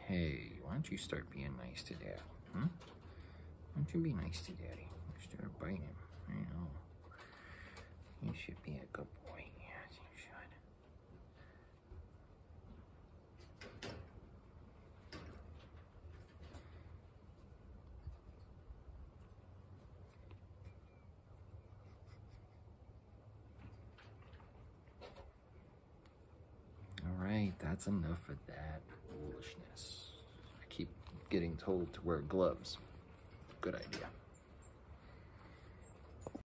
Hey, why don't you start being nice to Dad? Hmm? Why don't you be nice to Daddy instead of biting him? I know. You should be a good boy. Yes, you should. Alright, that's enough of that foolishness. I keep getting told to wear gloves. Good idea.